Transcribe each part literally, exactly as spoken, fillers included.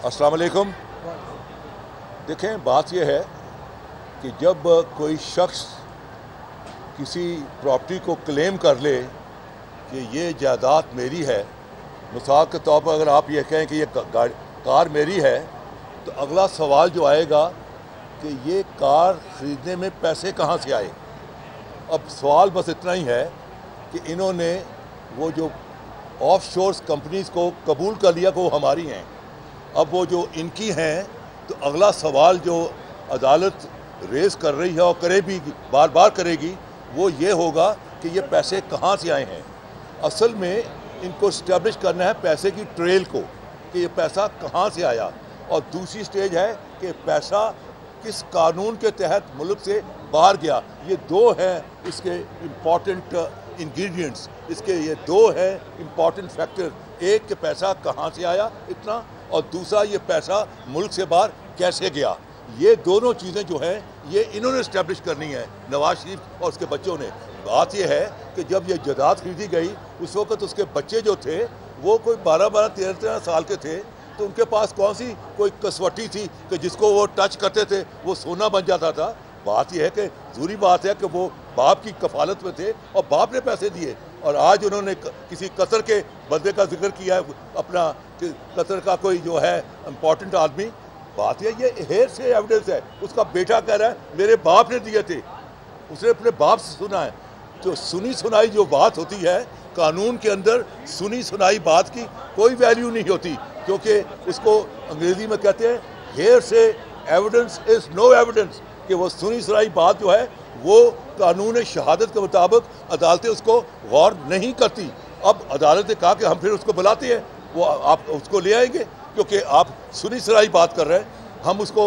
अस्सलाम वालेकुम। देखें, बात यह है कि जब कोई शख्स किसी प्रॉपर्टी को क्लेम कर ले कि ये जायदाद मेरी है, मिसाल के तौर पर अगर आप ये कहें कि ये कार मेरी है, तो अगला सवाल जो आएगा कि ये कार ख़रीदने में पैसे कहाँ से आए। अब सवाल बस इतना ही है कि इन्होंने वो जो ऑफशोर्स कंपनीज़ को कबूल कर लिया कि वो हमारी हैं। अब वो जो इनकी हैं, तो अगला सवाल जो अदालत रेज़ कर रही है और करेगी, बार बार करेगी, वो ये होगा कि ये पैसे कहाँ से आए हैं। असल में इनको इस्टेब्लिश करना है पैसे की ट्रेल को, कि ये पैसा कहाँ से आया। और दूसरी स्टेज है कि पैसा किस कानून के तहत मुल्क से बाहर गया। ये दो हैं इसके इम्पॉर्टेंट इंग्रेडिएंट्स, इसके ये दो हैं इम्पॉर्टेंट फैक्टर। एक कि पैसा कहाँ से आया इतना, और दूसरा ये पैसा मुल्क से बाहर कैसे गया। ये दोनों चीज़ें जो हैं ये इन्होंने इस्टेब्लिश करनी है, नवाज शरीफ और उसके बच्चों ने। बात ये है कि जब ये जायदाद खरीदी गई उस वक्त उसके बच्चे जो थे वो कोई बारह बारह तेरह तेरह साल के थे, तो उनके पास कौन सी कोई कसवटी थी कि जिसको वो टच करते थे वो सोना बन जाता था। बात यह है कि ज़रूरी बात है कि वो बाप की कफालत में थे और बाप ने पैसे दिए। और आज उन्होंने किसी कतर के बंदे का जिक्र किया है, अपना कतर का कोई जो है इम्पॉर्टेंट आदमी। बात यह ये हेर से एविडेंस है, उसका बेटा कह रहा है मेरे बाप ने दिए थे, उसने अपने बाप से सुना है। जो सुनी सुनाई जो बात होती है कानून के अंदर, सुनी सुनाई बात की कोई वैल्यू नहीं होती, क्योंकि उसको अंग्रेज़ी में कहते हैं हेयर से एविडेंस इज़ नो एविडेंस, कि वो सुनी सुनाई बात जो है वो कानून शहादत के मुताबिक अदालतें उसको गौर नहीं करती। अब अदालत ने कहा कि हम फिर उसको बुलाते हैं, वो आप उसको ले आएंगे, क्योंकि आप सुनी सुनाई बात कर रहे हैं, हम उसको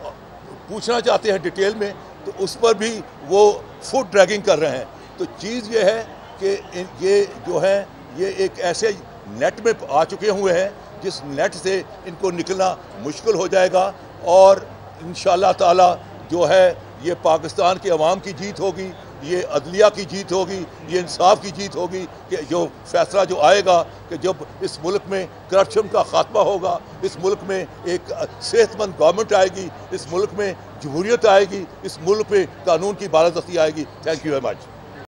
पूछना चाहते हैं डिटेल में, तो उस पर भी वो फुट ड्रैगिंग कर रहे हैं। तो चीज़ ये है कि ये जो है ये एक ऐसे नेट में आ चुके हुए हैं जिस नेट से इनको निकलना मुश्किल हो जाएगा। और इंशाअल्लाह ताला जो है ये पाकिस्तान के अवाम की जीत होगी, ये अदलिया की जीत होगी, ये इंसाफ की जीत होगी कि जो फैसला जो आएगा कि जब इस मुल्क में करप्शन का खात्मा होगा, इस मुल्क में एक सेहतमंद गवर्नमेंट आएगी, इस मुल्क में जमहूरियत आएगी, इस मुल्क में कानून की बालादस्ती आएगी। Thank you very much.